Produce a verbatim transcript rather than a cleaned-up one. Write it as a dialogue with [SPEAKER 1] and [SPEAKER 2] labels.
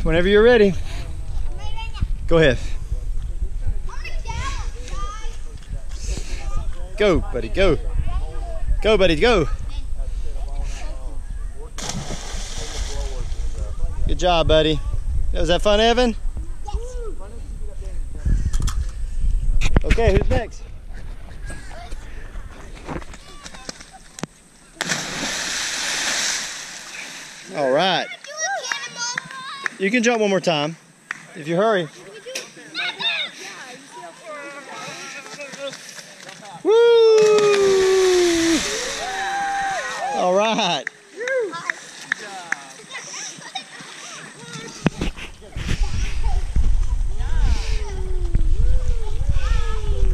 [SPEAKER 1] whenever you're ready. Go ahead. Go, buddy, go. Go, buddy, go. Good job, buddy. Was that fun, Evan? Yes. Okay, who's next? All right. You can jump one more time if you hurry.